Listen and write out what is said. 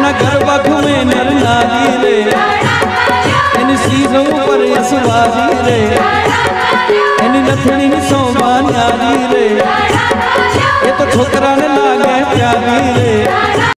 एना गरबा घूमे नर नारी रे, इन सीरों पर यसवारी रे, इन नथनी सोमा नारी रे, ये तो छोकरा ने लागे प्यारी रे।